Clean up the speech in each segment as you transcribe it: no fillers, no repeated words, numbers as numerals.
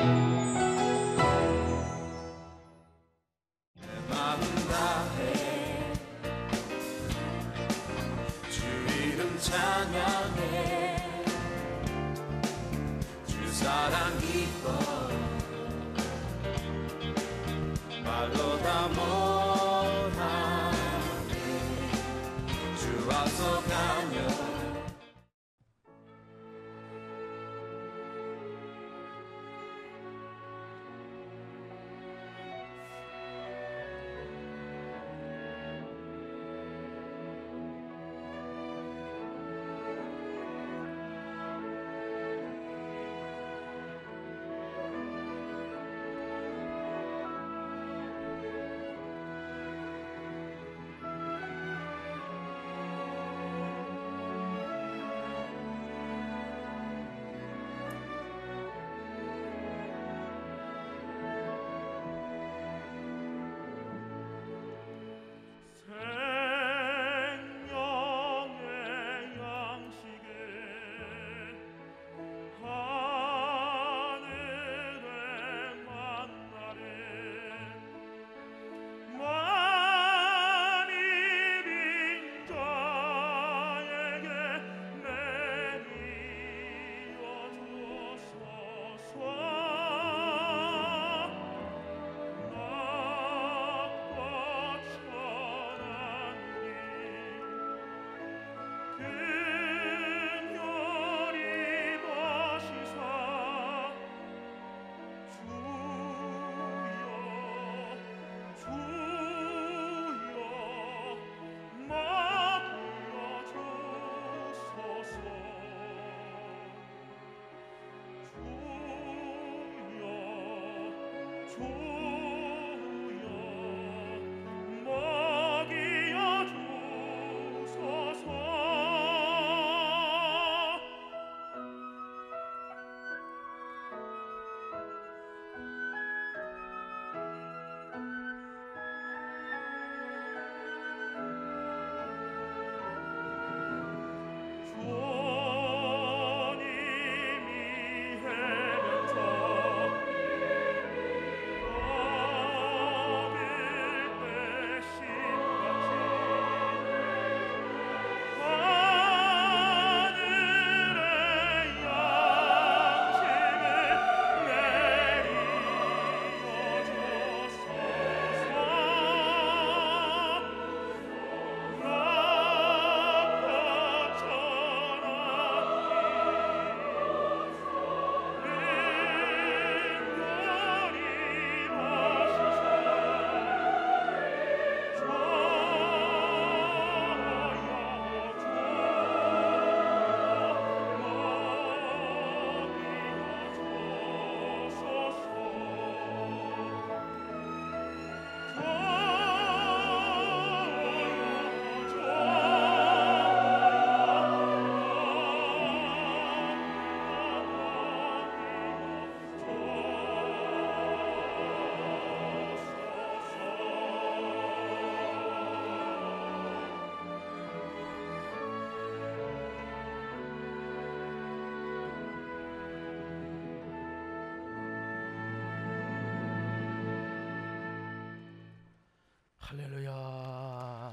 할렐루야.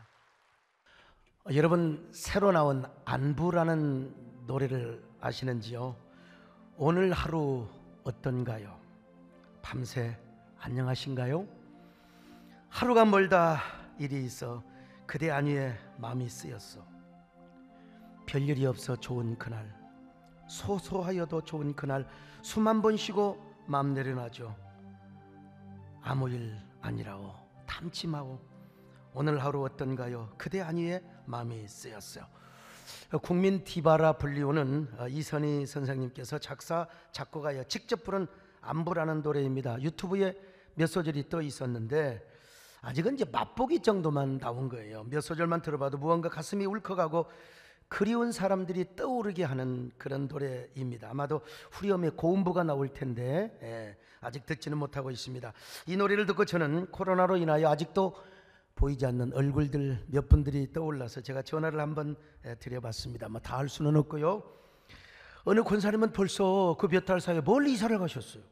여러분, 새로 나온 안부라는 노래를 아시는지요? 오늘 하루 어떤가요? 밤새 안녕하신가요? 하루가 멀다 일이 있어 그대 안위에 마음이 쓰였어. 별일이 없어 좋은 그날, 소소하여도 좋은 그날, 숨 한 번 쉬고 마음 내려놔줘. 아무 일 아니라오 담침하오. 오늘 하루 어떤가요? 그대 안위에 마음이 쓰였어요. 국민 디바라 불리우는 이선희 선생님께서 작사 작곡하여 직접 부른 안부라는 노래입니다. 유튜브에 몇 소절이 떠 있었는데 아직은 이제 맛보기 정도만 나온 거예요. 몇 소절만 들어봐도 무언가 가슴이 울컥하고 그리운 사람들이 떠오르게 하는 그런 노래입니다. 아마도 후렴에 고음부가 나올 텐데 아직 듣지는 못하고 있습니다. 이 노래를 듣고 저는 코로나로 인하여 아직도 보이지 않는 얼굴들 몇 분들이 떠올라서 제가 전화를 한번 드려봤습니다. 뭐 다 할 수는 없고요. 어느 권사님은 벌써 그 몇 달 사이에 멀리 이사를 가셨어요.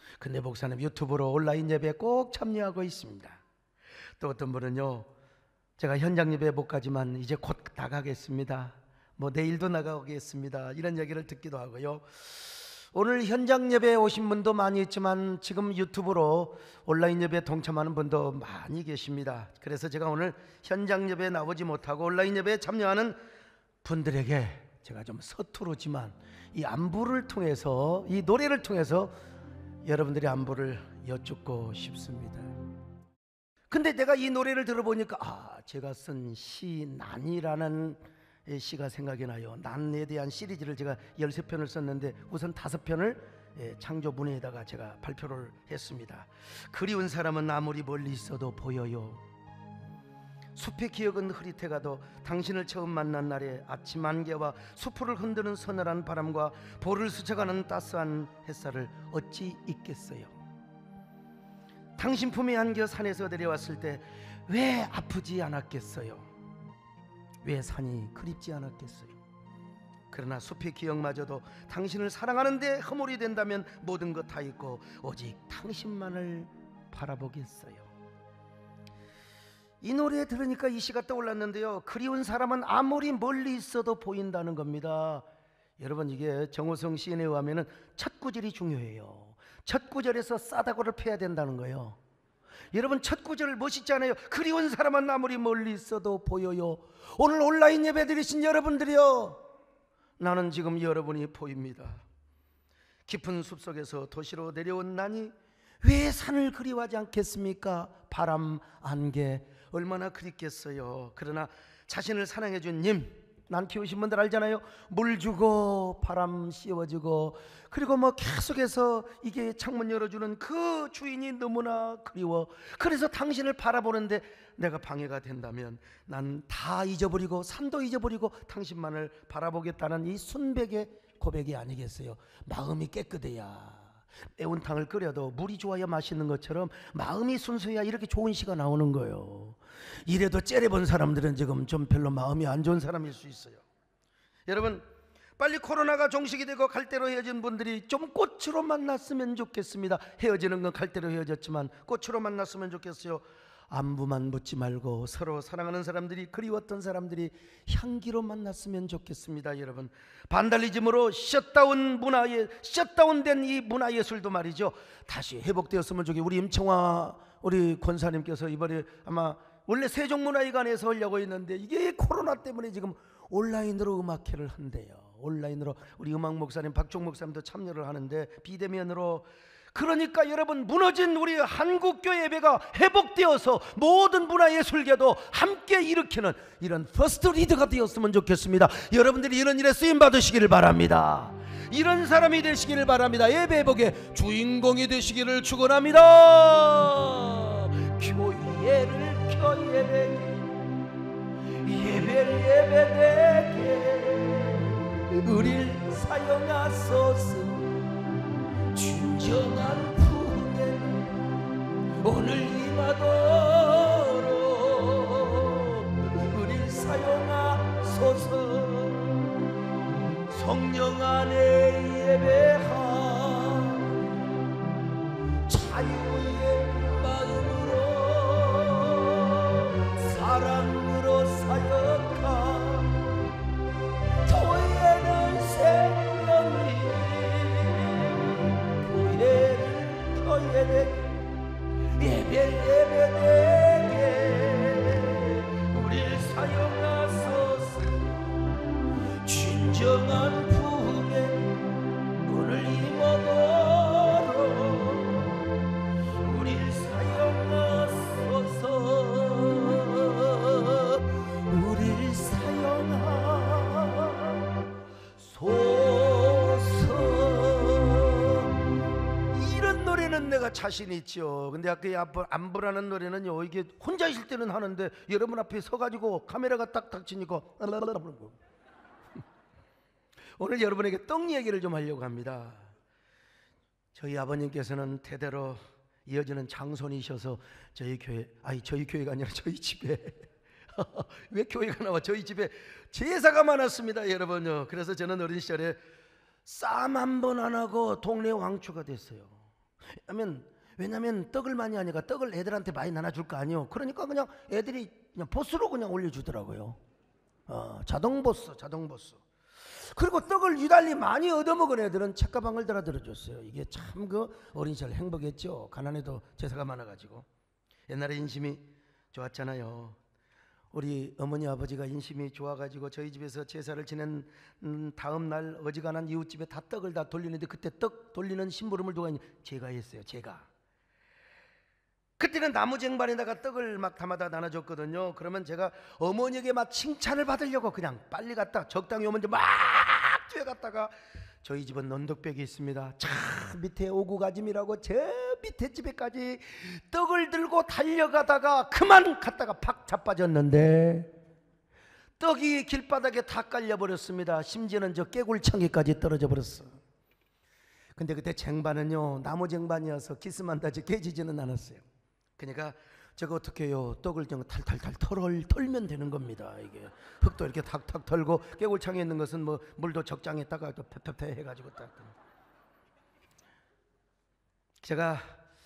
근데 목사님 유튜브로 온라인 예배에 꼭 참여하고 있습니다. 또 어떤 분은요, 제가 현장 예배 못 가지만 이제 곧 나가겠습니다. 뭐 내일도 나가겠습니다. 이런 얘기를 듣기도 하고요. 오늘 현장 예배에 오신 분도 많이 있지만 지금 유튜브로 온라인 예배에 동참하는 분도 많이 계십니다. 그래서 제가 오늘 현장 예배에 나오지 못하고 온라인 예배에 참여하는 분들에게 제가 좀 서투르지만 이 안부를 통해서, 이 노래를 통해서 여러분들의 안부를 여쭙고 싶습니다. 근데 내가 이 노래를 들어보니까 제가 쓴 시 난이라는 시가 생각이 나요. 난에 대한 시리즈를 제가 13편을 썼는데 우선 5편을 창조문에다가 제가 발표를 했습니다. 그리운 사람은 아무리 멀리 있어도 보여요. 숲의 기억은 흐릿해가도 당신을 처음 만난 날의 아침 안개와 수풀을 흔드는 서늘한 바람과 볼을 스쳐가는 따스한 햇살을 어찌 잊겠어요. 당신 품에 안겨 산에서 내려왔을 때 왜 아프지 않았겠어요? 왜 산이 그립지 않았겠어요? 그러나 숲의 기억마저도 당신을 사랑하는데 허물이 된다면 모든 것 다 잊고 오직 당신만을 바라보겠어요. 이 노래 들으니까 이 시가 떠올랐는데요, 그리운 사람은 아무리 멀리 있어도 보인다는 겁니다. 여러분, 이게 정호성 시인에 의하면 첫 구절이 중요해요. 첫 구절에서 싸다구를 펴야 된다는 거예요. 여러분, 첫 구절 멋있잖아요. 그리운 사람은 아무리 멀리 있어도 보여요. 오늘 온라인 예배 드리신 여러분들이요, 나는 지금 여러분이 보입니다. 깊은 숲속에서 도시로 내려온 나니 왜 산을 그리워하지 않겠습니까? 바람, 안개 얼마나 그립겠어요. 그러나 자신을 사랑해 준 님, 난 키우신 분들 알잖아요. 물 주고 바람 씌워주고 그리고 뭐 계속해서 이게 창문 열어주는 그 주인이 너무나 그리워. 그래서 당신을 바라보는데 내가 방해가 된다면 난 다 잊어버리고 산도 잊어버리고 당신만을 바라보겠다는 이 순백의 고백이 아니겠어요? 마음이 깨끗해야, 매운탕을 끓여도 물이 좋아야 맛있는 것처럼 마음이 순수해야 이렇게 좋은 시가 나오는 거예요. 이래도 째려본 사람들은 지금 좀 별로 마음이 안 좋은 사람일 수 있어요. 여러분, 빨리 코로나가 종식이 되고 갈대로 헤어진 분들이 좀 꽃으로 만났으면 좋겠습니다. 헤어지는 건 갈대로 헤어졌지만 꽃으로 만났으면 좋겠어요. 안부만 묻지 말고 서로 사랑하는 사람들이, 그리웠던 사람들이 향기로 만났으면 좋겠습니다. 여러분, 반달리즘으로 셧다운된 이 문화예술도 말이죠, 다시 회복되었으면 좋겠어요. 우리 임청화 우리 권사님께서 이번에 아마 원래 세종문화회관에서 하려고 했는데 이게 코로나 때문에 지금 온라인으로 음악회를 한대요. 온라인으로 우리 음악 목사님 박종 목사님도 참여를 하는데 비대면으로. 그러니까 여러분, 무너진 우리 한국교회 예배가 회복되어서 모든 문화예술계도 함께 일으키는 이런 퍼스트 리더가 되었으면 좋겠습니다. 여러분들이 이런 일에 쓰임 받으시기를 바랍니다. 이런 사람이 되시기를 바랍니다. 예배 회복의 주인공이 되시기를 축원합니다. 교회를 교회되게, 예배를 예배되게 우릴 사용하소서. 진정한 품에 오늘 임하도록 우릴 사용하소서. 성령 안에 예배하 자유의 마음으로 사랑으로 사역하 교회는 생명이 예배되게 우릴 사용하소서. 진정한 품에 오늘 임하도록 우릴 사용하소서. 우릴 사용하소서. 이런 노래는 내가 자신 있죠. 근데 아까 안부라는 노래는요, 이게 혼자 있을 때는 하는데 여러분 앞에 서가지고 카메라가 딱 닥치니까 오늘 여러분에게 떡 얘기를 좀 하려고 합니다. 저희 아버님께서는 대대로 이어지는 장손이셔서 저희 교회가 아니라 저희 집에 왜 교회가 나와? 저희 집에 제사가 많았습니다, 여러분요. 그래서 저는 어린 시절에 싸움 한 번 안 하고 동네 왕초가 됐어요. 왜냐면 떡을 많이 하니까 떡을 애들한테 많이 나눠줄 거 아니에요. 그러니까 그냥 애들이 그냥 보스로 그냥 올려주더라고요. 자동 보스. 그리고 떡을 유달리 많이 얻어먹은 애들은 책가방을 들어줬어요. 이게 참 그 어린 시절 행복했죠. 가난해도 제사가 많아가지고. 옛날에 인심이 좋았잖아요. 우리 어머니 아버지가 인심이 좋아가지고 저희 집에서 제사를 지낸 다음 날 어지간한 이웃집에 다 떡을 다 돌리는데, 그때 떡 돌리는 심부름을 누가 했냐? 제가 했어요. 제가. 그때는 나무 쟁반에다가 떡을 막 담아다 나눠줬거든요. 그러면 제가 어머니에게 막 칭찬을 받으려고 그냥 빨리 갔다 적당히 오면 막 뛰어갔다가, 저희 집은 언덕벽이 있습니다. 저 밑에 오구가짐이라고 저 밑에 집에까지 떡을 들고 달려가다가 그만 갔다가 팍 자빠졌는데 떡이 길바닥에 다 깔려버렸습니다. 심지어는 저 깨굴창기까지 떨어져 버렸어. 근데 그때 쟁반은요 나무 쟁반이어서 기스만다지 깨지지는 않았어요. 그러니까 저거 어떻게 해요? 떡을 좀 탈탈탈 털면 되는 겁니다. 이게 흙도 이렇게 탁탁 털고, 깨굴창에 있는 것은 뭐 물도 적당히 했다가 또 페페페 해가지고 딱. 제가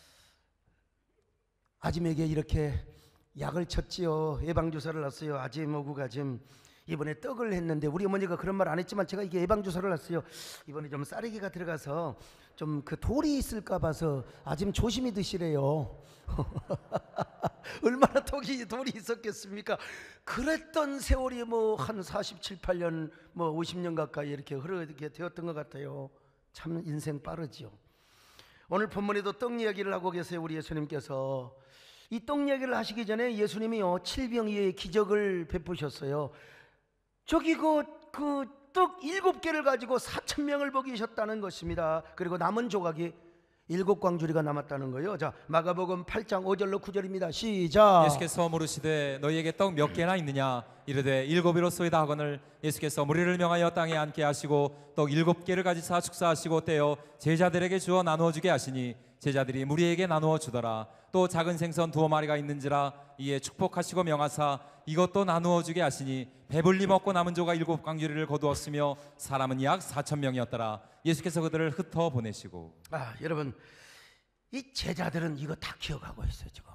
아짐에게 이렇게 약을 쳤지요. 예방주사를 놨어요. 아짐, 오구가짐. 이번에 떡을 했는데 우리 어머니가 그런 말 안 했지만 제가 이게 예방주사를 놨어요. 이번에 좀 쌀기가 들어가서 좀 그 돌이 있을까 봐서 아짐 조심히 드시래요. 얼마나 돌이 있었겠습니까? 그랬던 세월이 뭐 한 47, 8년 뭐 50년 가까이 이렇게 흐르게 되었던 것 같아요. 참 인생 빠르지요. 오늘 본문에도 떡 이야기를 하고 계세요. 우리 예수님께서 이 떡 이야기를 하시기 전에 예수님이요 칠병이의 기적을 베푸셨어요. 저기 그 떡 7개를 가지고 4,000명을 먹이셨다는 것입니다. 그리고 남은 조각이 7광주리가 남았다는 거예요. 자, 마가복음 8장 5절로 9절입니다. 시작. 예수께서 물으시되 너희에게 떡 몇 개나 있느냐? 이르되 7이로소이다 하거늘 예수께서 무리를 명하여 땅에 앉게 하시고 떡 7개를 가지사 축사하시고 떼어 제자들에게 주어 나누어 주게 하시니 제자들이 무리에게 나누어 주더라. 또 작은 생선 2마리가 있는지라 이에 축복하시고 명하사 이것도 나누어 주게 하시니 배불리 먹고 남은 조각 7광주리를 거두었으며 사람은 약 4,000명이었더라. 예수께서 그들을 흩어 보내시고. 여러분 이 제자들은 이거 다 기억하고 있어요. 지금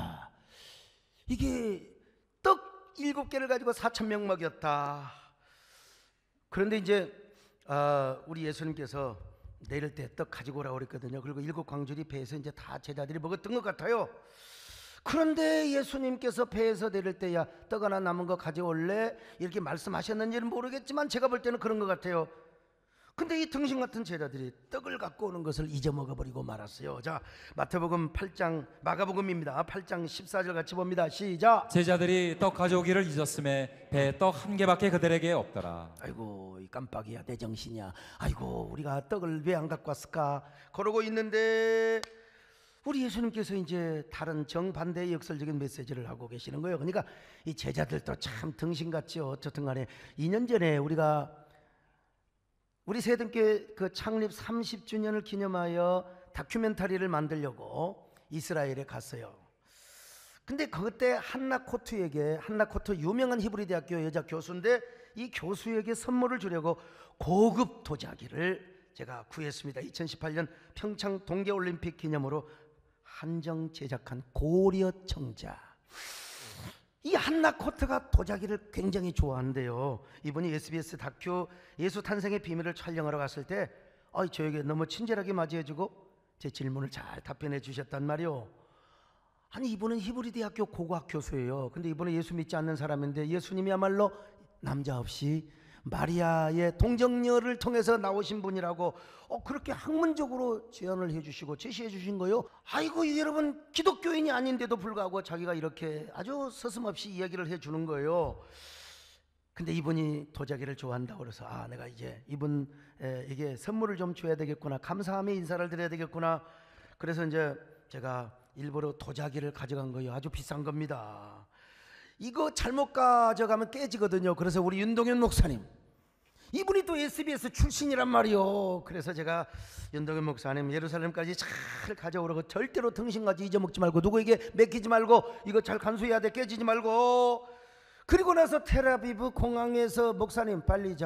이게 떡 7개를 가지고 4,000명 먹였다. 그런데 이제 우리 예수님께서 내릴 때 떡 가지고 오라고 그랬거든요. 그리고 7광주리 배에서 이제 다 제자들이 먹었던 것 같아요. 그런데 예수님께서 배에서 내릴 때야 떡 하나 남은 거 가져올래? 이렇게 말씀하셨는지는 모르겠지만 제가 볼 때는 그런 것 같아요. 근데 이 등신 같은 제자들이 떡을 갖고 오는 것을 잊어먹어버리고 말았어요. 자, 마태복음 8장, 마가복음입니다. 8장 14절 같이 봅니다. 시작. 제자들이 떡 가져오기를 잊었음에 배에 떡 1개밖에 그들에게 없더라. 아이고 이 깜빡이야, 내 정신이야. 아이고 우리가 떡을 왜 안 갖고 왔을까? 그러고 있는데 우리 예수님께서 이제 다른 정반대의 역설적인 메시지를 하고 계시는 거예요. 그러니까 이 제자들도 참 등신같죠. 어쨌든 간에 2년 전에 우리 세등교회 그 창립 30주년을 기념하여 다큐멘터리를 만들려고 이스라엘에 갔어요. 근데 그때 한나 코트 유명한 히브리 대학교 여자 교수인데 이 교수에게 선물을 주려고 고급 도자기를 제가 구했습니다. 2018년 평창 동계올림픽 기념으로 한정 제작한 고려 청자. 이 한나 코트가 도자기를 굉장히 좋아한대요. 이분이 SBS 다큐 예수 탄생의 비밀을 촬영하러 갔을 때 저에게 너무 친절하게 맞이해주고 제 질문을 잘 답변해 주셨단 말이요. 아니 이분은 히브리 대학교 고고학 교수예요. 근데 이분은 예수 믿지 않는 사람인데 예수님이야말로 남자 없이 마리아의 동정녀를 통해서 나오신 분이라고 그렇게 학문적으로 제안을 해주시고 제시해 주신 거예요. 아이고 여러분, 기독교인이 아닌데도 불구하고 자기가 이렇게 아주 서슴없이 이야기를 해주는 거예요. 근데 이분이 도자기를 좋아한다고 그래서 내가 이제 이분에게 선물을 좀 줘야 되겠구나, 감사함의 인사를 드려야 되겠구나. 그래서 이제 제가 일부러 도자기를 가져간 거예요. 아주 비싼 겁니다. 이거 잘못 가져가면 깨지거든요. 그래서 우리 윤동현 목사님, 이분이 또 SBS 출신이란 말이요. 그래서 제가 윤동현 목사님 예루살렘까지 잘 가져오라고, 절대로 등신까지 잊어먹지 말고 누구에게 맡기지 말고 이거 잘 간수해야 돼, 깨지지 말고. 그리고 나서 텔아비브 공항에서 목사님 빨리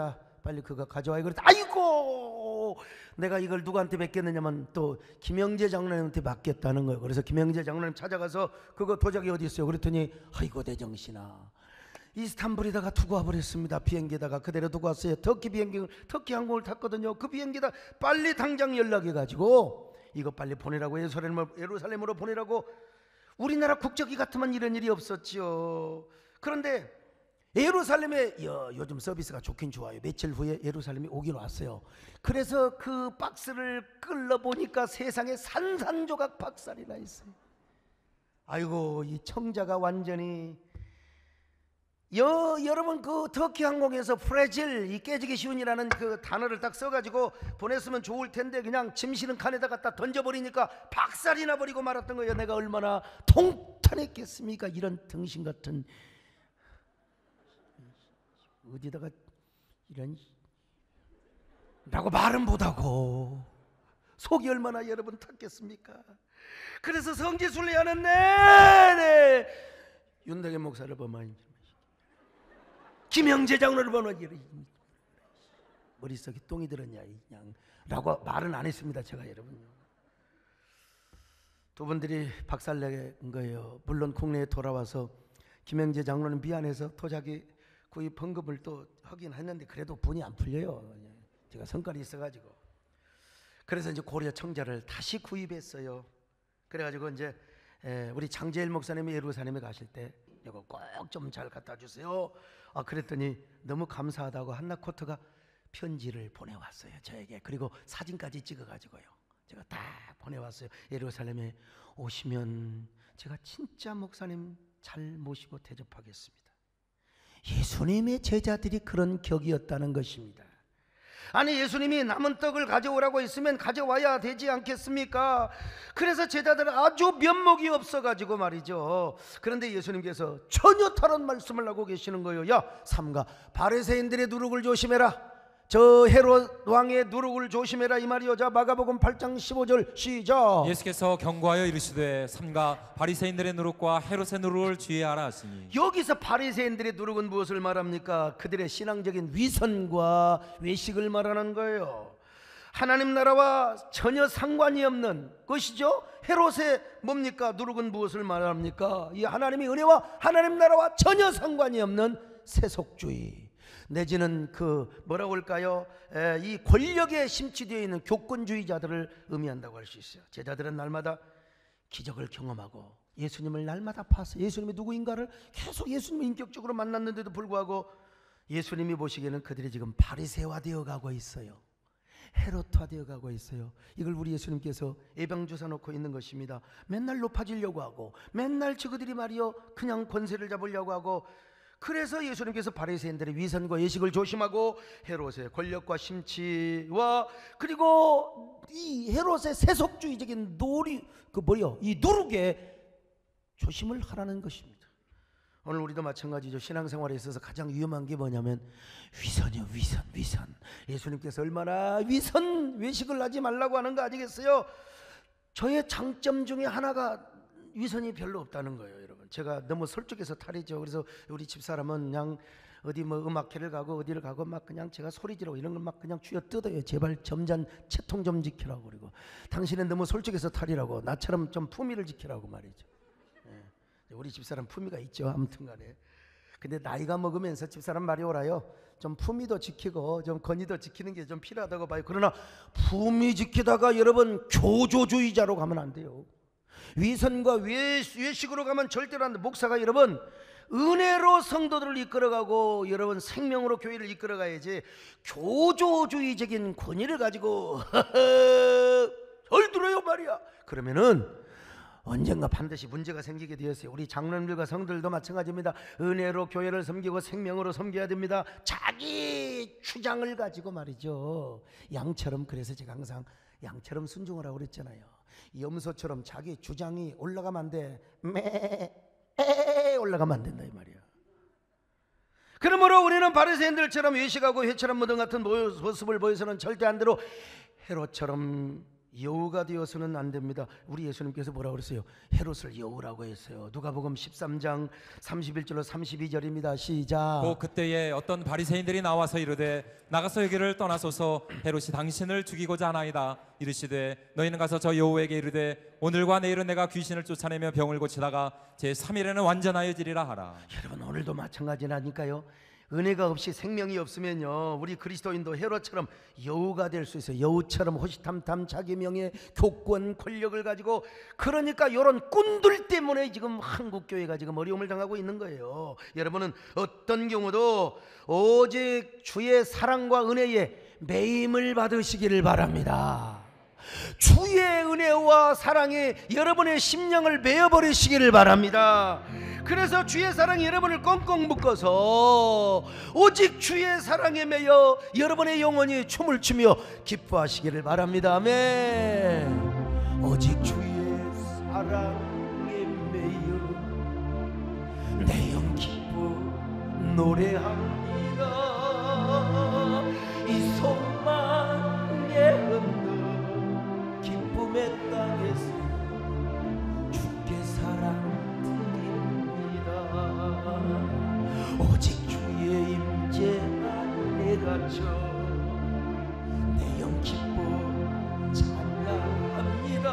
빨리 그거 가져와. 그랬더니 아이고, 내가 이걸 누구한테 맡겼느냐면 또 김영재 장로님한테 맡겼다는 거예요. 그래서 김영재 장로님 찾아가서 그거 도자기 어디 있어요? 그랬더니 아이고 대정신아, 이스탄불에다가 두고 와버렸습니다. 비행기에다가 그대로 두고 왔어요. 터키 터키 항공을 탔거든요. 그 비행기다 빨리 당장 연락해가지고 이거 빨리 보내라고, 예루살렘으로 보내라고. 우리나라 국적이 같으면 이런 일이 없었지요. 그런데 예루살렘에 요즘 서비스가 좋긴 좋아요. 며칠 후에 예루살렘이 오긴 왔어요. 그래서 그 박스를 끌러보니까 세상에 산산조각 박살이 나 있어요. 아이고, 이 청자가 완전히 여러분 그 터키 항공에서 프레질, 이 깨지기 쉬운이라는 그 단어를 딱 써가지고 보냈으면 좋을 텐데 그냥 짐 실은 칸에다 갖다 던져버리니까 박살이 나버리고 말았던 거예요. 내가 얼마나 통탄했겠습니까? 이런 등신 같은, 어디다가 이런 라고 말은 못하고 속이 얼마나 여러분 탔겠습니까? 그래서 성지순례하는 내내 윤덕현 목사를 보면, 김영재 장로를 보면 머릿속에 똥이 들었냐 그냥 라고 말은 안 했습니다. 제가 여러분, 두 분들이 박살낸 거예요. 물론 국내에 돌아와서 김영재 장로는 미안해서 도자기 구입 헌금을 또 하긴 했는데 그래도 분이 안 풀려요. 제가 성깔이 있어가지고. 그래서 이제 고려 청자를 다시 구입했어요. 그래가지고 이제 우리 장재일 목사님이 예루살렘에 가실 때 이거 꼭 좀 잘 갖다 주세요. 그랬더니 너무 감사하다고 한나코트가 편지를 보내왔어요, 저에게. 그리고 사진까지 찍어가지고요, 제가 딱 보내왔어요. 예루살렘에 오시면 제가 진짜 목사님 잘 모시고 대접하겠습니다. 예수님의 제자들이 그런 격이었다는 것입니다. 아니, 예수님이 남은 떡을 가져오라고 했으면 가져와야 되지 않겠습니까? 그래서 제자들은 아주 면목이 없어가지고 말이죠. 그런데 예수님께서 전혀 다른 말씀을 하고 계시는 거예요. 야, 삼가 바리새인들의 누룩을 조심해라. 저 헤롯 왕의 누룩을 조심해라, 이 말이요. 자, 마가복음 8장 15절 시작. 예수께서 경고하여 이르시되 삼가 바리새인들의 누룩과 헤롯의 누룩을 주의하라 하시니. 여기서 바리새인들의 누룩은 무엇을 말합니까? 그들의 신앙적인 위선과 외식을 말하는 거예요. 하나님 나라와 전혀 상관이 없는 것이죠. 헤롯의 뭡니까? 누룩은 무엇을 말합니까? 이 하나님의 은혜와 하나님 나라와 전혀 상관이 없는 세속주의, 내지는 그 뭐라고 할까요? 이 권력에 심취되어 있는 교권주의자들을 의미한다고 할 수 있어요. 제자들은 날마다 기적을 경험하고 예수님을 날마다 봐서 예수님이 누구인가를 계속 예수님을 인격적으로 만났는데도 불구하고 예수님이 보시기에는 그들이 지금 바리새화되어 가고 있어요. 헤롯화되어 가고 있어요. 이걸 우리 예수님께서 예방주사 놓고 있는 것입니다. 맨날 높아지려고 하고 맨날 저그들이 말이요 그냥 권세를 잡으려고 하고, 그래서 예수님께서 바리새인들의 위선과 예식을 조심하고 헤롯의 권력과 심취와 그리고 이 헤롯의 세속주의적인 이 누룩에 조심을 하라는 것입니다. 오늘 우리도 마찬가지죠. 신앙생활에 있어서 가장 위험한 게 뭐냐면 위선이요. 위선. 예수님께서 얼마나 위선, 외식을 하지 말라고 하는 거 아니겠어요? 저의 장점 중에 하나가 위선이 별로 없다는 거예요, 여러분. 제가 너무 솔직해서 탈이죠. 그래서 우리 집사람은 그냥 어디 뭐 음악회를 가고 어디를 가고 막 그냥 제가 소리 지르고 이런 걸 막 그냥 쥐어 뜯어요. 제발 점잔 채통 좀 지키라고. 그리고 당신은 너무 솔직해서 탈이라고, 나처럼 좀 품위를 지키라고 말이죠. 우리 집사람 품위가 있죠, 아무튼 간에. 근데 나이가 먹으면서 집사람 말이 오라요. 좀 품위도 지키고 좀 권위도 지키는 게 좀 필요하다고 봐요. 그러나 품위 지키다가 여러분 교조주의자로 가면 안 돼요. 위선과 외식으로 가면 절대로 안 돼. 목사가 여러분 은혜로 성도들을 이끌어가고 여러분 생명으로 교회를 이끌어가야지 교조주의적인 권위를 가지고 절 들어요 말이야. 그러면은 언젠가 반드시 문제가 생기게 되었어요. 우리 장로님들과 성들도 마찬가지입니다. 은혜로 교회를 섬기고 생명으로 섬겨야 됩니다. 자기 주장을 가지고 말이죠. 양처럼, 그래서 제가 항상 양처럼 순종하라고 그랬잖아요. 염소처럼 자기 주장이 올라가면 안 돼. 올라가면 안 된다 이 말이야. 그러므로 우리는 바리새인들처럼 외식하고 회처럼 무덤 같은 모습을 보여서는 절대 안 되고 헤롯처럼 여우가 되어서는 안 됩니다. 우리 예수님께서 뭐라고 그랬어요? 헤롯을 여우라고 했어요. 누가복음 13장 31절로 32절입니다. 시작. 또 그때에 어떤 바리새인들이 나와서 이르되 나가서 여기를 떠나소서 헤롯이 당신을 죽이고자 하나이다. 이르시되 너희는 가서 저 여우에게 이르되 오늘과 내일은 내가 귀신을 쫓아내며 병을 고치다가 제 3일에는 완전하여지리라 하라. 여러분, 오늘도 마찬가지라니까요. 은혜가 없이 생명이 없으면요, 우리 그리스도인도 헤롯처럼 여우가 될 수 있어요. 여우처럼 호시탐탐 자기 명예, 교권, 권력을 가지고, 그러니까 이런 꾼들 때문에 지금 한국 교회가 지금 어려움을 당하고 있는 거예요. 여러분은 어떤 경우도 오직 주의 사랑과 은혜에 매임을 받으시기를 바랍니다. 주의 은혜와 사랑에 여러분의 심령을 메어버리시기를 바랍니다. 그래서 주의 사랑이 여러분을 꽁꽁 묶어서 오직 주의 사랑에 매여 여러분의 영혼이 춤을 추며 기뻐하시기를 바랍니다. 아멘. 오직 주의 사랑에 매여 내 영 기뻐 노래합니다. 이 소망의 흔들 기쁨의 땅에서 주께 사랑 오직 주의 임재 안에 갇혀 내 영 기뻐 찬양합니다.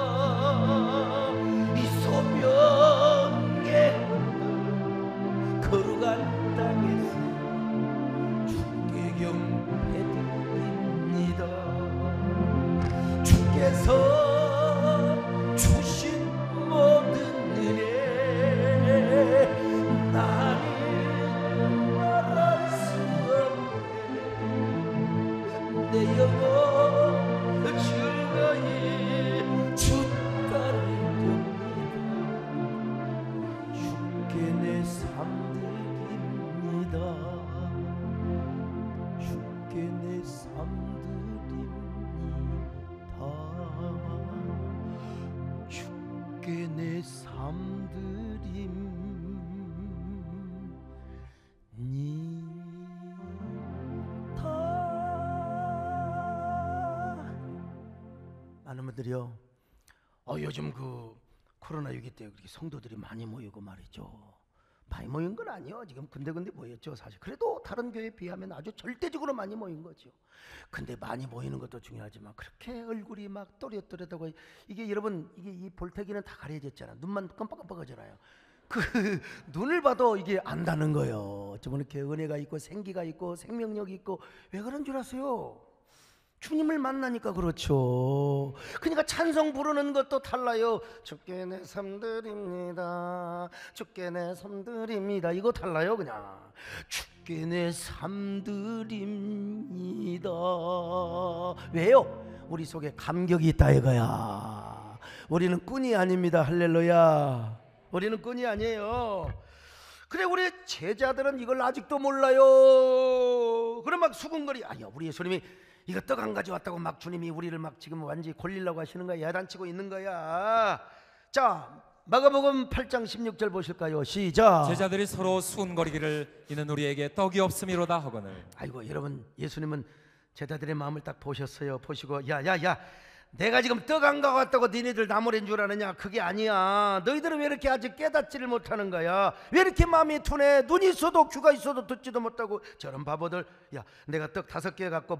이 소명의 흔들 거룩한 땅에서 주께 경배드립니다. 주께서 주신 모든 은혜 나는 말할 수 없네. 내 영혼 즐거이 주 따르렵니다. 주께 내 삶 드립니다. 주께 내 삶 드립니다. 주께 내 삶 드립니다. 많은 분들이요, 요즘 그 코로나19 때 그렇게 성도들이 많이 모이고 말이죠. 많이 모인 건 아니에요. 지금 군데군데 모였죠, 사실. 그래도 다른 교회에 비하면 아주 절대적으로 많이 모인 거죠. 근데 많이 모이는 것도 중요하지만 그렇게 얼굴이 막 또렷또렷하고, 이게 여러분, 이게 이 볼태기는 다 가려졌잖아. 눈만 깜빡깜빡하잖아요. 그 눈을 봐도 이게 안다는 거예요. 저분 이렇게 은혜가 있고 생기가 있고 생명력이 있고, 왜 그런 줄 아세요? 주님을 만나니까 그렇죠. 그러니까 찬송 부르는 것도 달라요. 주께 내 삶 드립니다. 주께 내 삶 드립니다. 이거 달라요. 그냥 주께 내 삶 드립니다. 왜요? 우리 속에 감격이 있다 이거야. 우리는 꾼이 아닙니다. 할렐루야. 우리는 꾼이 아니에요. 그래, 우리 제자들은 이걸 아직도 몰라요. 그럼 막 수군거리. 아니야, 우리 예수님이 이거 떡 안 가져왔다고 막 주님이 우리를 막 지금 완전히 골리려고 하시는 거야. 야단치고 있는 거야. 자, 마가복음 8장 16절 보실까요? 시작. 제자들이 서로 수군거리기를 이는 우리에게 떡이 없음이로다 하거늘. 아이고, 여러분, 예수님은 제자들의 마음을 딱 보셨어요. 보시고, 야야야, 내가 지금 떡 안 가져왔다고 니네들 나무랜 줄 아느냐? 그게 아니야. 너희들은 왜 이렇게 아직 깨닫지를 못하는 거야? 왜 이렇게 마음이 둔해? 눈이 있어도 귀가 있어도 듣지도 못하고. 저런 바보들. 야, 내가 떡 5개 갖고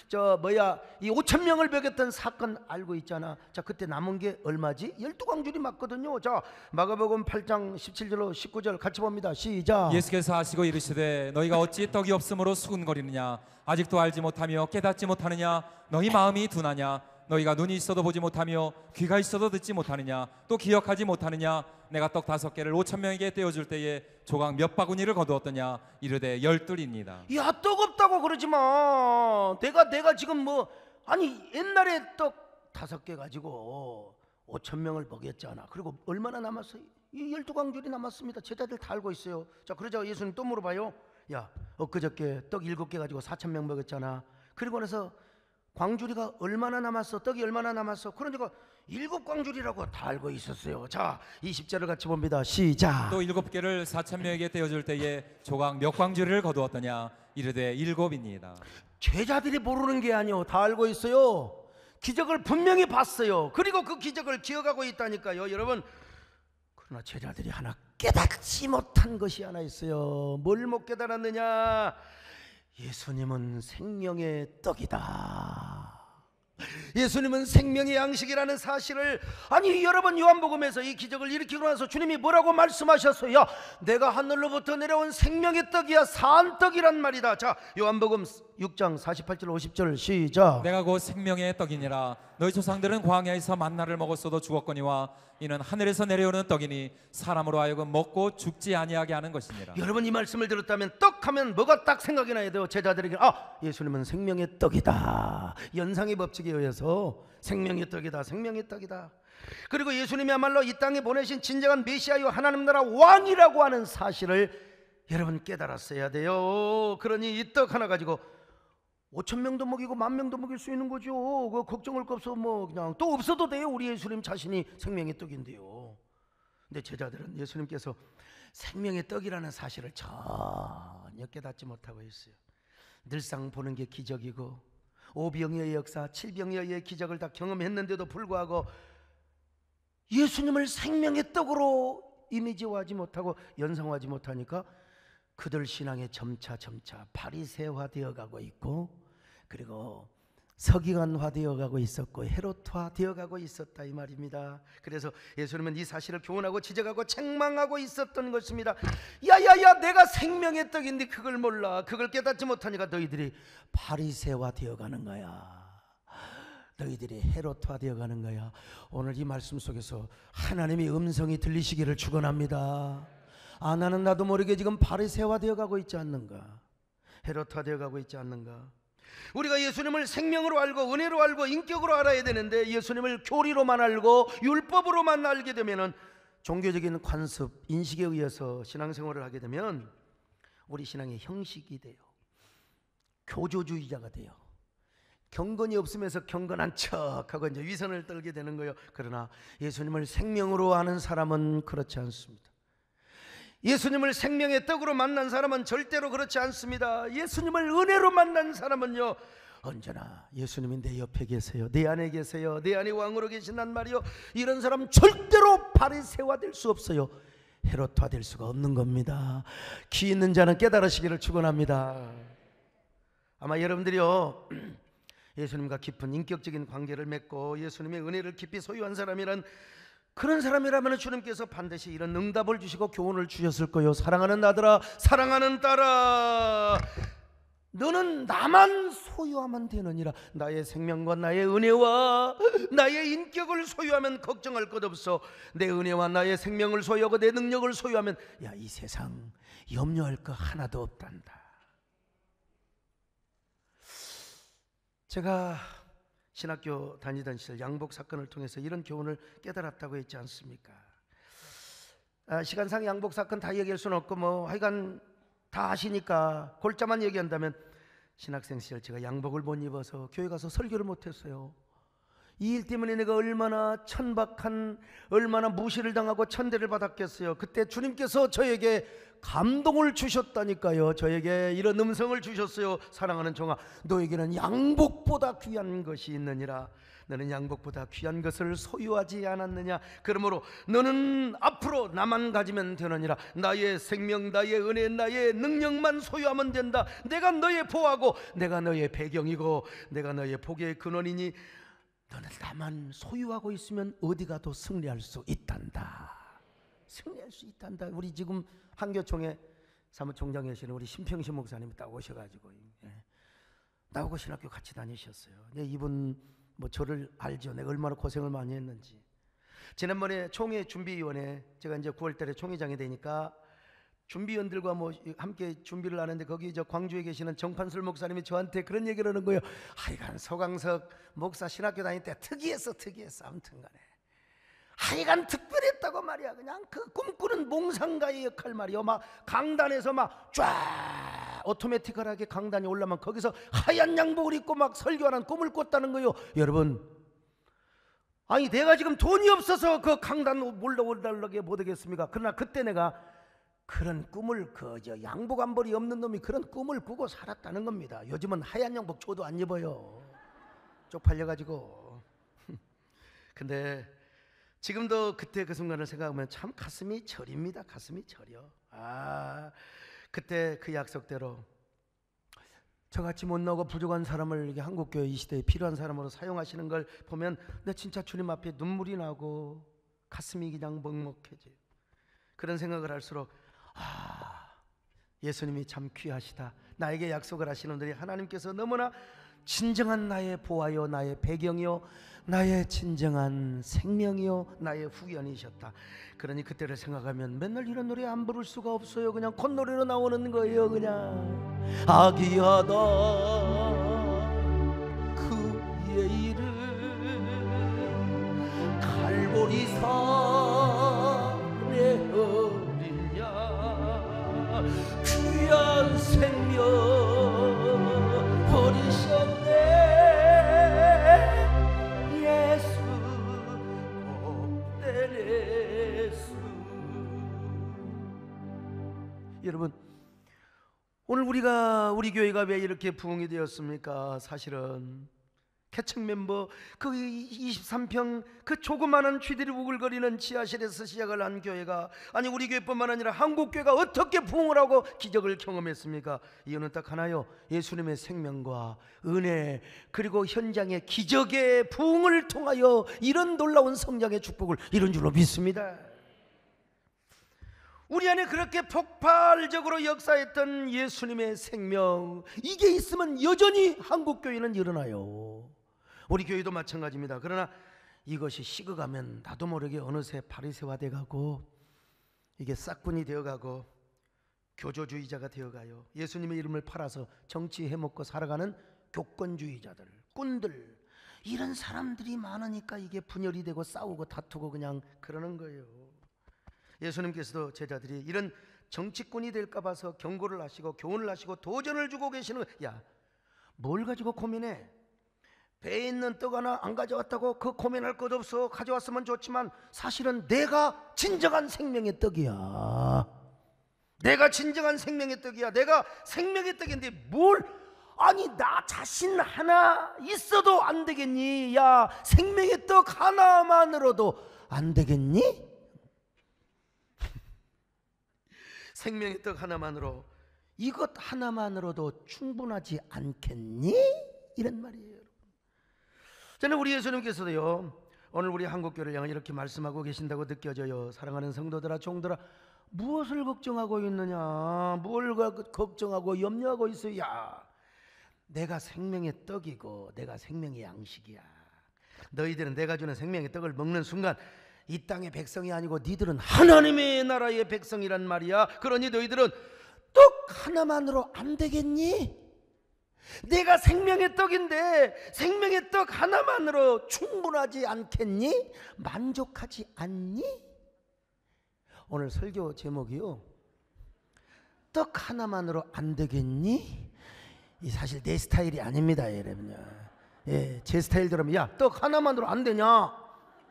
이 5,000명을 먹였던 사건 알고 있잖아. 자, 그때 남은 게 얼마지? 12광줄이 맞거든요. 자, 마가복음 8장 17절로 19절 같이 봅니다. 시작. 예수께서 하시고 이르시되 너희가 어찌 떡이 없으므로 수군거리느냐? 아직도 알지 못하며 깨닫지 못하느냐? 너희 마음이 둔하냐? 너희가 눈이 있어도 보지 못하며 귀가 있어도 듣지 못하느냐? 또 기억하지 못하느냐? 내가 떡 5개를 5,000명에게 떼어줄 때에 조각 몇 바구니를 거두었더냐? 이르되 12입니다. 야, 떡 없다고 그러지 마. 내가 지금 아니 옛날에 떡 5개 가지고 5,000명을 먹였잖아. 그리고 얼마나 남았어요? 이 12광줄이 남았습니다. 제자들 다 알고 있어요. 자, 그러자 예수님 또 물어봐요. 야, 엊그저께 떡 7개 가지고 4,000명 먹였잖아. 그리고 나서 광주리가 얼마나 남았어? 떡이 얼마나 남았어? 그러니까 7광주리라고 다 알고 있었어요. 자, 20절을 같이 봅니다. 시작. 또 7개를 4,000명에게 떼어줄 때에 조각 몇 광주리를 거두었더냐? 이르되 7입니다. 제자들이 모르는 게 아니요, 다 알고 있어요. 기적을 분명히 봤어요. 그리고 그 기적을 기억하고 있다니까요. 여러분, 그러나 제자들이 하나 깨닫지 못한 것이 하나 있어요. 뭘 못 깨달았느냐? 예수님은 생명의 떡이다. 예수님은 생명의 양식이라는 사실을, 아니 여러분, 요한복음에서 이 기적을 일으키고 나서 주님이 뭐라고 말씀하셨어요? 야, 내가 하늘로부터 내려온 생명의 떡이야, 산 떡이란 말이다. 자, 요한복음 6장 48절 50절 시작. 내가 곧 생명의 떡이니라. 너희 조상들은 광야에서 만나를 먹었어도 죽었거니와 이는 하늘에서 내려오는 떡이니 사람으로 하여금 먹고 죽지 아니하게 하는 것이니라. 여러분, 이 말씀을 들었다면 떡하면 뭐가 딱 생각이 나야 돼요? 제자들에게, 아, 예수님은 생명의 떡이다. 연상의 법칙에 의해서 생명의 떡이다, 생명의 떡이다. 그리고 예수님이야말로 이 땅에 보내신 진정한 메시아요, 하나님 나라 왕이라고 하는 사실을 여러분 깨달았어야 돼요. 그러니 이 떡 하나 가지고 5,000명도 먹이고 10,000명도 먹일 수 있는 거죠. 그 걱정할 거 없어. 뭐 그냥 또 없어도 돼요. 우리 예수님 자신이 생명의 떡인데요. 근데 제자들은 예수님께서 생명의 떡이라는 사실을 전혀 깨닫지 못하고 있어요. 늘상 보는 게 기적이고 오병이어의 역사, 칠병이어의 기적을 다 경험했는데도 불구하고 예수님을 생명의 떡으로 이미지화하지 못하고 연상화하지 못하니까 그들 신앙이 점차 바리새화 되어가고 있고, 그리고 서기관화 되어가고 있었고 헤롯화 되어가고 있었다 이 말입니다. 그래서 예수님은 이 사실을 교훈하고 지적하고 책망하고 있었던 것입니다. 야야야, 내가 생명의 떡인데 그걸 몰라. 그걸 깨닫지 못하니까 너희들이 바리새화 되어가는 거야. 너희들이 헤롯화 되어가는 거야. 오늘 이 말씀 속에서 하나님의 음성이 들리시기를 축원합니다. 아, 나는 나도 모르게 지금 바리새화 되어가고 있지 않는가? 헤롯화 되어가고 있지 않는가? 우리가 예수님을 생명으로 알고 은혜로 알고 인격으로 알아야 되는데 예수님을 교리로만 알고 율법으로만 알게 되면은 종교적인 관습, 인식에 의해서 신앙생활을 하게 되면 우리 신앙의 형식이 돼요. 교조주의자가 돼요. 경건이 없으면서 경건한 척하고 이제 위선을 떨게 되는 거예요. 그러나 예수님을 생명으로 아는 사람은 그렇지 않습니다. 예수님을 생명의 떡으로 만난 사람은 절대로 그렇지 않습니다. 예수님을 은혜로 만난 사람은요, 언제나 예수님이 내 옆에 계세요, 내 안에 계세요, 내 안에 왕으로 계신단 말이요, 이런 사람 절대로 바리새화 될 수 없어요. 헤롯화 될 수가 없는 겁니다. 귀 있는 자는 깨달으시기를 축원합니다. 아마 여러분들이요, 예수님과 깊은 인격적인 관계를 맺고 예수님의 은혜를 깊이 소유한 사람이란, 그런 사람이라면 주님께서 반드시 이런 응답을 주시고 교훈을 주셨을 거예요. 사랑하는 아들아, 사랑하는 딸아, 너는 나만 소유하면 되느니라. 나의 생명과 나의 은혜와 나의 인격을 소유하면 걱정할 것 없어. 내 은혜와 나의 생명을 소유하고 내 능력을 소유하면, 야, 이 세상 염려할 거 하나도 없단다. 제가 신학교 다니던 시절 양복 사건을 통해서 이런 교훈을 깨달았다고 했지 않습니까? 시간상 양복 사건 다 얘기할 수는 없고 뭐 하여간 다 아시니까 골자만 얘기한다면, 신학생 시절 제가 양복을 못 입어서 교회 가서 설교를 못했어요. 이 일 때문에 내가 얼마나 천박한, 얼마나 무시를 당하고 천대를 받았겠어요. 그때 주님께서 저에게 감동을 주셨다니까요. 저에게 이런 음성을 주셨어요. 사랑하는 종아, 너에게는 양복보다 귀한 것이 있느니라. 너는 양복보다 귀한 것을 소유하지 않았느냐. 그러므로 너는 앞으로 나만 가지면 되느니라. 나의 생명, 나의 은혜, 나의 능력만 소유하면 된다. 내가 너의 보호하고 내가 너의 배경이고 내가 너의 복의 근원이니 너는 나만 소유하고 있으면 어디 가도 승리할 수 있단다. 승리할 수 있단다. 우리 지금 한교총회 사무총장에 계시는 우리 심평신 목사님이 딱 오셔가지고, 나하고 신학교 같이 다니셨어요. 이분 뭐 저를 알죠. 내가 얼마나 고생을 많이 했는지. 지난번에 총회 준비위원회, 제가 이제 9월달에 총회장이 되니까 준비위원들과 뭐 함께 준비를 하는데, 거기 저 광주에 계시는 정판술 목사님이 저한테 그런 얘기를 하는 거예요. 하여간 서광석 목사 신학교 다닐 때 특이했어. 아무튼간에 하여간 특별했다고 말이야. 그냥 그 꿈꾸는 몽상가의 역할 말이요. 막 강단에서 막 쫙 오토매티컬하게 강단이 올라면 거기서 하얀 양복을 입고 막 설교하는 꿈을 꿨다는 거예요. 여러분, 아니 내가 지금 돈이 없어서 그 강단 올라오게 못하겠습니까? 그러나 그때 내가 그런 꿈을, 양복 한 벌이 없는 놈이 그런 꿈을 꾸고 살았다는 겁니다. 요즘은 하얀 양복 줘도 안 입어요. 쪽팔려가지고. 근데 지금도 그때 그 순간을 생각하면 참 가슴이 저립니다. 가슴이 저려. 그때 그 약속대로 저같이 못나고 부족한 사람을 이게 한국교회 이 시대에 필요한 사람으로 사용하시는 걸 보면 내 진짜 주님 앞에 눈물이 나고 가슴이 그냥 먹먹해져요. 그런 생각을 할수록 예수님이 참 귀하시다. 나에게 약속을 하시는 분들이 하나님께서 너무나 진정한 나의 보아요, 나의 배경이요, 나의 진정한 생명이요, 나의 후연이셨다. 그러니 그때를 생각하면 맨날 이런 노래 안 부를 수가 없어요. 그냥 콧노래로 나오는 거예요. 그냥 아기하다 그의 이름 갈보리산의 어린 양 귀한 생명 버리셨네. 예수 복된 예수. 여러분, 오늘 우리 교회가 왜 이렇게 부흥이 되었습니까? 사실은 개척 멤버 그 23평 그 조그마한 쥐들이 우글거리는 지하실에서 시작을 한 교회가, 아니 우리 교회뿐만 아니라 한국교회가 어떻게 부흥을 하고 기적을 경험했습니까? 이유는 딱 하나요. 예수님의 생명과 은혜, 그리고 현장의 기적의 부흥을 통하여 이런 놀라운 성장의 축복을 이룬 줄로 믿습니다. 우리 안에 그렇게 폭발적으로 역사했던 예수님의 생명, 이게 있으면 여전히 한국교회는 일어나요. 우리 교회도 마찬가지입니다. 그러나 이것이 식어가면 나도 모르게 어느새 바리새화 돼가고 이게 싹군이 되어가고 교조주의자가 되어가요. 예수님의 이름을 팔아서 정치 해먹고 살아가는 교권주의자들, 꾼들, 이런 사람들이 많으니까 이게 분열이 되고 싸우고 다투고 그냥 그러는 거예요. 예수님께서도 제자들이 이런 정치꾼이 될까 봐서 경고를 하시고 교훈을 하시고 도전을 주고 계시는 거예요. 야, 뭘 가지고 고민해? 배에 있는 떡 하나 안 가져왔다고 그 고민할 것 없어. 가져왔으면 좋지만 사실은 내가 진정한 생명의 떡이야. 내가 진정한 생명의 떡이야. 내가 생명의 떡인데 뭘, 아니 나 자신 하나 있어도 안 되겠니? 야, 생명의 떡 하나만으로도 안 되겠니? 생명의 떡 하나만으로, 이것 하나만으로도 충분하지 않겠니? 이런 말이에요. 저는 우리 예수님께서도요, 오늘 우리 한국교회를 향해 이렇게 말씀하고 계신다고 느껴져요. 사랑하는 성도들아, 종들아, 무엇을 걱정하고 있느냐? 뭘 걱정하고 염려하고 있어요? 야, 내가 생명의 떡이고 내가 생명의 양식이야. 너희들은 내가 주는 생명의 떡을 먹는 순간 이 땅의 백성이 아니고 니들은 하나님의 나라의 백성이란 말이야. 그러니 너희들은 떡 하나만으로 안 되겠니? 내가 생명의 떡인데 생명의 떡 하나만으로 충분하지 않겠니? 만족하지 않니? 오늘 설교 제목이요, 떡 하나만으로 안 되겠니? 이 사실 내 스타일이 아닙니다, 여러분. 예, 제 스타일대로면 야, 떡 하나만으로 안 되냐?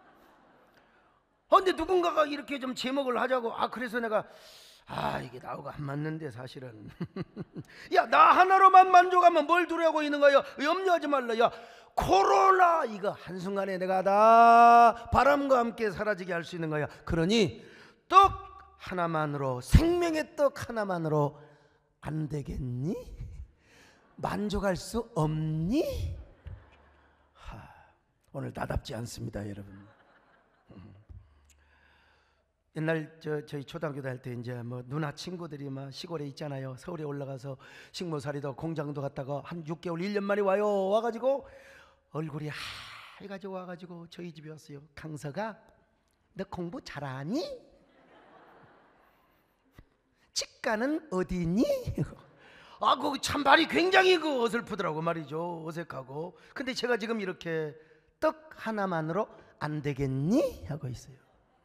근데 누군가가 이렇게 좀 제목을 하자고, 그래서 내가 이게 나하고 안 맞는데 사실은 야, 나 하나로만 만족하면 뭘 두려워하고 있는 거야? 염려하지 말라. 야, 코로나 이거 한순간에 내가 다 바람과 함께 사라지게 할 수 있는 거야. 그러니 떡 하나만으로, 생명의 떡 하나만으로 안 되겠니? 만족할 수 없니? 오늘 나답지 않습니다, 여러분. 옛날 저희 초등학교 다닐 때 이제 뭐 누나 친구들이 막 시골에 있잖아요. 서울에 올라가서 식모살이도 공장도 갔다가 한 6개월 1년 만에 와요. 와가지고 얼굴이 하얘가지고 와가지고 저희 집에 왔어요. 강서가, 너 공부 잘하니? 치과는 어디니? 그 참 말이 굉장히 어설프더라고 말이죠. 어색하고. 근데 제가 지금 이렇게 떡 하나만으로 안 되겠니? 하고 있어요.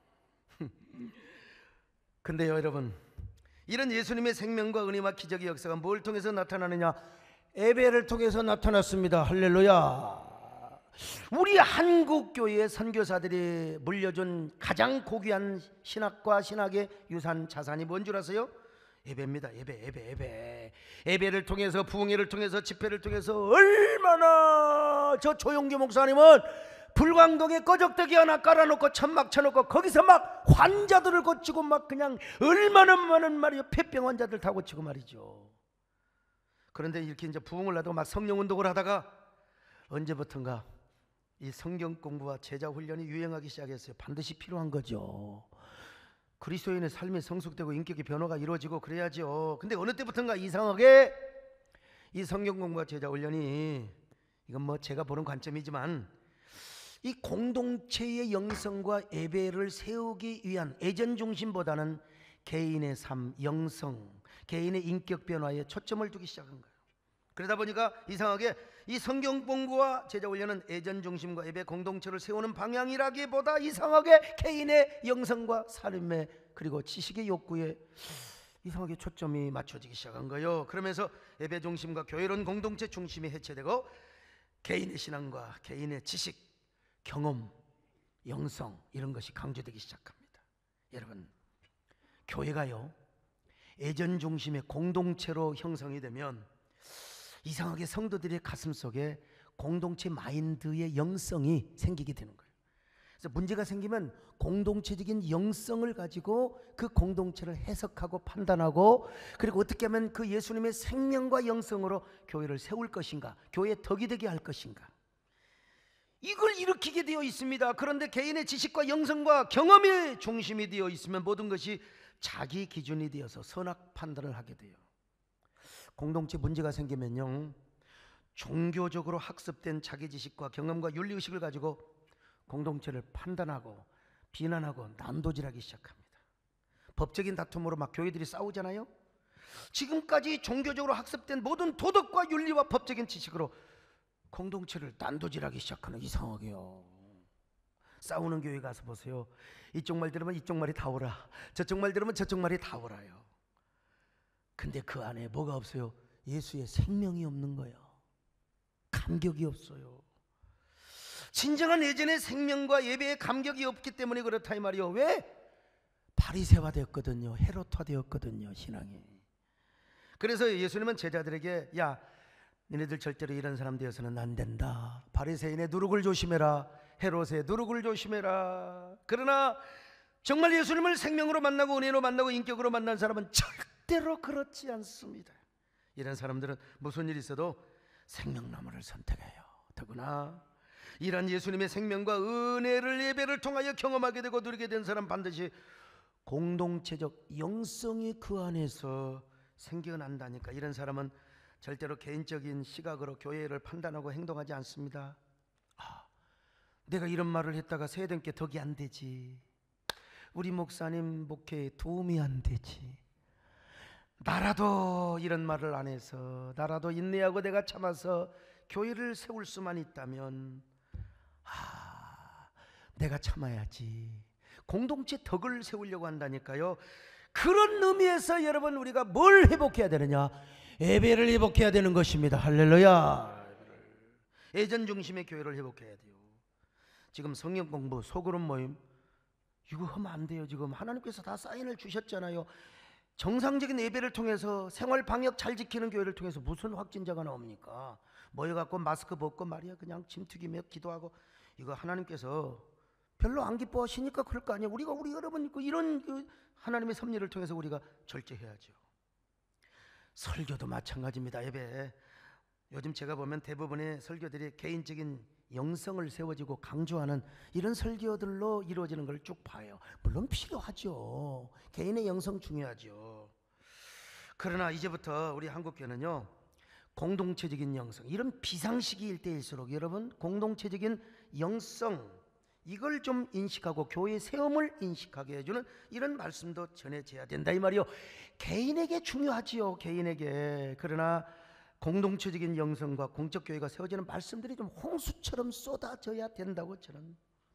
근데요, 여러분, 이런 예수님의 생명과 은혜와 기적의 역사가 뭘 통해서 나타나느냐? 예배를 통해서 나타났습니다. 할렐루야. 우리 한국교회의 선교사들이 물려준 가장 고귀한 신학과 신학의 유산, 자산이 뭔 줄 아세요? 예배입니다. 예배. 예배를 통해서, 부흥회를 통해서, 집회를 통해서 얼마나 저 조용기 목사님은 불광동에 꺼적대기 하나 깔아놓고 천막 쳐놓고 거기서 막 환자들을 고치고 막 그냥 얼마나 많은 말이요 폐병 환자들 다 고치고 말이죠. 그런데 이렇게 이제 부흥을 하다가 막 성령 운동을 하다가 언제부턴가 이 성경 공부와 제자 훈련이 유행하기 시작했어요. 반드시 필요한 거죠. 그리스도인의 삶이 성숙되고 인격의 변화가 이루어지고 그래야죠. 근데 어느 때부턴가 이상하게 이 성경 공부와 제자 훈련이, 이건 뭐 제가 보는 관점이지만, 이 공동체의 영성과 예배를 세우기 위한 애전 중심보다는 개인의 삶, 영성, 개인의 인격 변화에 초점을 두기 시작한 거예요. 그러다 보니까 이상하게 이 성경 공부와 제자 훈련은 애전 중심과 예배 공동체를 세우는 방향이라기보다 이상하게 개인의 영성과 삶의 그리고 지식의 욕구에 이상하게 초점이 맞춰지기 시작한 거예요. 그러면서 예배 중심과 교회론 공동체 중심이 해체되고 개인의 신앙과 개인의 지식, 경험, 영성 이런 것이 강조되기 시작합니다. 여러분, 교회가요 애전 중심의 공동체로 형성이 되면 이상하게 성도들의 가슴 속에 공동체 마인드의 영성이 생기게 되는 거예요. 그래서 문제가 생기면 공동체적인 영성을 가지고 그 공동체를 해석하고 판단하고, 그리고 어떻게 하면 그 예수님의 생명과 영성으로 교회를 세울 것인가, 교회의 덕이 되게 할 것인가, 이걸 일으키게 되어 있습니다. 그런데 개인의 지식과 영성과 경험이 중심이 되어 있으면 모든 것이 자기 기준이 되어서 선악 판단을 하게 돼요. 공동체 문제가 생기면요 종교적으로 학습된 자기 지식과 경험과 윤리의식을 가지고 공동체를 판단하고 비난하고 난도질하기 시작합니다. 법적인 다툼으로 막 교회들이 싸우잖아요. 지금까지 종교적으로 학습된 모든 도덕과 윤리와 법적인 지식으로 공동체를 난도질하기 시작하는, 이상하게요. 싸우는 교회 가서 보세요. 이쪽 말 들으면 이쪽 말이 다 옳아, 저쪽 말 들으면 저쪽 말이 다 옳아요. 근데 그 안에 뭐가 없어요? 예수의 생명이 없는 거예요. 감격이 없어요. 진정한 예전의 생명과 예배의 감격이 없기 때문에 그렇다 이 말이요. 왜? 바리새화 되었거든요. 헤롯화 되었거든요, 신앙이. 그래서 예수님은 제자들에게, 야, 너네들 절대로 이런 사람 되어서는 안 된다. 바리새인의 누룩을 조심해라, 헤롯의 누룩을 조심해라. 그러나 정말 예수님을 생명으로 만나고 은혜로 만나고 인격으로 만난 사람은 절대로 그렇지 않습니다. 이런 사람들은 무슨 일이 있어도 생명나무를 선택해요. 더구나 이런 예수님의 생명과 은혜를 예배를 통하여 경험하게 되고 누리게 된 사람 반드시 공동체적 영성이 그 안에서 생겨난다니까. 이런 사람은 절대로 개인적인 시각으로 교회를 판단하고 행동하지 않습니다. 내가 이런 말을 했다가 세대께 덕이 안 되지, 우리 목사님 목회에 도움이 안 되지, 나라도 이런 말을 안 해서, 나라도 인내하고 내가 참아서 교회를 세울 수만 있다면 내가 참아야지. 공동체 덕을 세우려고 한다니까요. 그런 의미에서 여러분, 우리가 뭘 회복해야 되느냐? 예배를 회복해야 되는 것입니다. 할렐루야. 예전 중심의 교회를 회복해야 돼요. 지금 성경 공부, 소그룹 모임 이거 하면 안 돼요. 지금 하나님께서 다 사인을 주셨잖아요. 정상적인 예배를 통해서 생활 방역 잘 지키는 교회를 통해서 무슨 확진자가 나옵니까? 모여갖고 마스크 벗고 말이야 그냥 침 튀기며 기도하고, 이거 하나님께서 별로 안 기뻐하시니까 그럴 거 아니에요. 우리 여러분 이런 하나님의 섭리를 통해서 우리가 절제해야죠. 설교도 마찬가지입니다. 예배, 요즘 제가 보면 대부분의 설교들이 개인적인 영성을 세워지고 강조하는 이런 설교들로 이루어지는 걸 쭉 봐요. 물론 필요하죠. 개인의 영성 중요하죠. 그러나 이제부터 우리 한국교회는요 공동체적인 영성, 이런 비상시기일 때일수록 여러분 공동체적인 영성, 이걸 좀 인식하고 교회의 세움을 인식하게 해주는 이런 말씀도 전해져야 된다 이 말이요. 개인에게 중요하지요, 개인에게. 그러나 공동체적인 영성과 공적 교회가 세워지는 말씀들이 좀 홍수처럼 쏟아져야 된다고 저는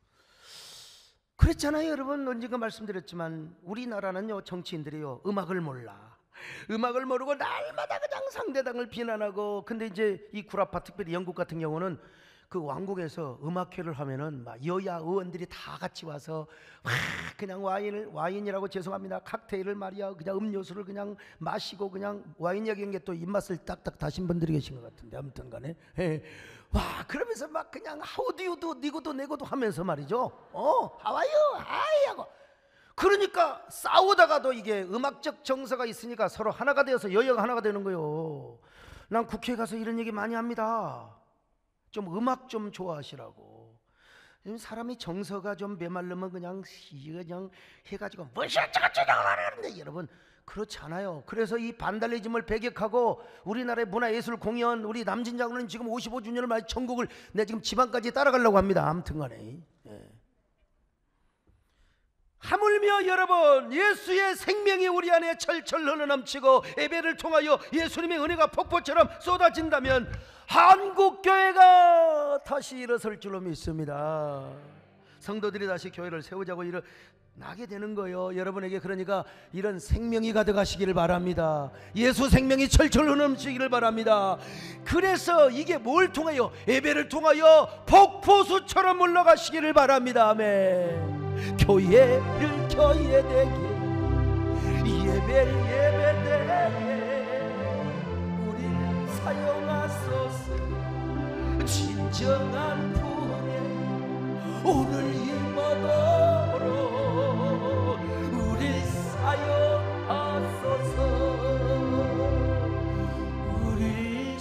그랬잖아요. 여러분, 언젠가 말씀드렸지만 우리나라는요 정치인들이요 음악을 몰라. 음악을 모르고 날마다 그냥 상대당을 비난하고, 근데 이제 이 구라파, 특별히 영국 같은 경우는 그 왕국에서 음악회를 하면은 막 여야 의원들이 다 같이 와서 그냥 와인이라고 죄송합니다, 칵테일을 말이야 그냥 음료수를 그냥 마시고, 그냥 와인 얘기한 게 또 입맛을 딱딱 다신 분들이 계신 것 같은데 아무튼 간에 와, 그러면서 막 그냥 하우디우도 니고도 내고도 하면서 말이죠. 하와이요 하이 하고. 그러니까 싸우다가도 이게 음악적 정서가 있으니까 서로 하나가 되어서 여야가 하나가 되는 거예요. 난 국회에 가서 이런 얘기 많이 합니다. 좀 음악 좀 좋아하시라고. 사람이 정서가 좀 메말르면 그냥 해가지고 뭐시 어쩌고저쩌고 말하는데 여러분 그렇지 않아요. 그래서 이 반달리즘을 배격하고 우리나라의 문화예술 공연, 우리 남진장로는 지금 55주년을 맞이 전국을 내 지금 지방까지 따라가려고 합니다. 아무튼간에 하물며 여러분 예수의 생명이 우리 안에 철철 흘러넘치고 예배를 통하여 예수님의 은혜가 폭포처럼 쏟아진다면 한국교회가 다시 일어설 줄로 믿습니다. 성도들이 다시 교회를 세우자고 나게 되는 거예요. 여러분에게 그러니까 이런 생명이 가득하시기를 바랍니다. 예수 생명이 철철 흘러넘치기를 바랍니다. 그래서 이게 뭘 통하여? 예배를 통하여 폭포수처럼 올라가시기를 바랍니다. 아멘. 교회를 교회되게 예배를 예배되게 우리를 사용하소서. 진정한 분에 오늘 힘얻도록 우리를 사용하소서. 우리를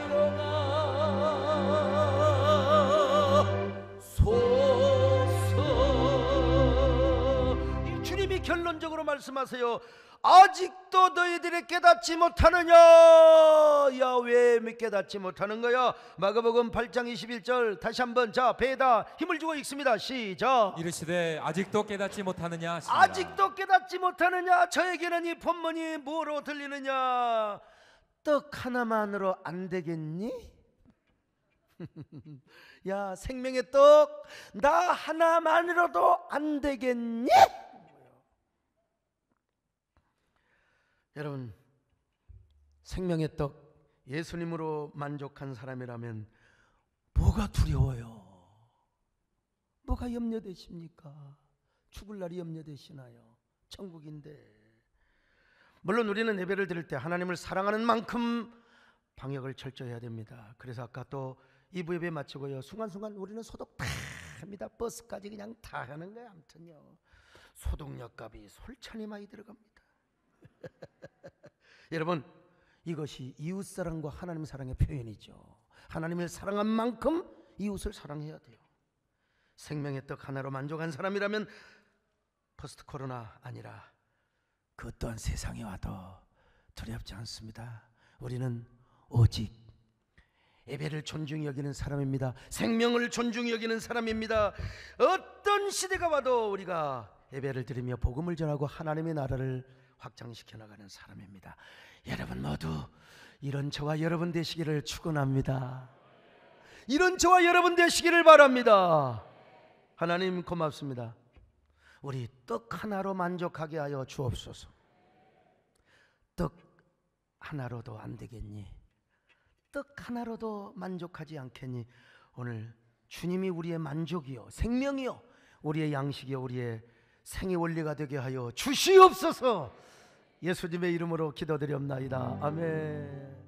사용하소서. 주님이 결론적으로 말씀하세요. 아직도 너희들이 깨닫지 못하느냐? 야, 왜 깨닫지 못하는 거야? 마가복음 8장 21절 다시 한번 자 배에다 힘을 주고 읽습니다. 시작. 이르시되 아직도 깨닫지 못하느냐 하시니라. 아직도 깨닫지 못하느냐? 저에게는 이 본문이 뭐로 들리느냐? 떡 하나만으로 안 되겠니? 야, 생명의 떡 나 하나만으로도 안 되겠니? 여러분, 생명의 떡 예수님으로 만족한 사람이라면 뭐가 두려워요? 뭐가 염려되십니까? 죽을 날이 염려되시나요? 천국인데. 물론 우리는 예배를 드릴 때 하나님을 사랑하는 만큼 방역을 철저히 해야 됩니다. 그래서 아까 또 2부 예배 마치고요, 순간순간 우리는 소독 다 합니다. 버스까지 그냥 다 하는 거예요. 아무튼요, 소독약 값이 솔찬히 많이 들어갑니다. 여러분, 이것이 이웃사랑과 하나님 사랑의 표현이죠. 하나님을 사랑한 만큼 이웃을 사랑해야 돼요. 생명의 떡 하나로 만족한 사람이라면 포스트 코로나 아니라 그 또한 세상에 와도 두렵지 않습니다. 우리는 오직 예배를 존중히 여기는 사람입니다. 생명을 존중히 여기는 사람입니다. 어떤 시대가 와도 우리가 예배를 드리며 복음을 전하고 하나님의 나라를 확장시켜 나가는 사람입니다. 여러분 모두 이런 저와 여러분 되시기를 축원합니다. 이런 저와 여러분 되시기를 바랍니다. 하나님 고맙습니다. 우리 떡 하나로 만족하게 하여 주옵소서. 떡 하나로도 안 되겠니? 떡 하나로도 만족하지 않겠니? 오늘 주님이 우리의 만족이요, 생명이요, 우리의 양식이요, 우리의 생의 원리가 되게 하여 주시옵소서. 예수님의 이름으로 기도드리옵나이다. 아멘.